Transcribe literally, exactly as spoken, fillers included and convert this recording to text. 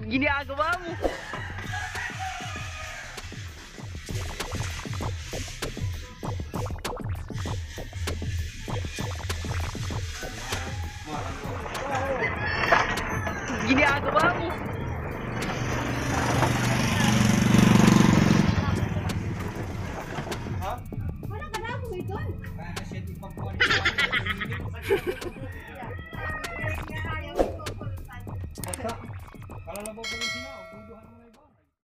ginagawa mo? Ginagawa mo? Ha? Wala ka na mo ito. Kaya siya di pa po.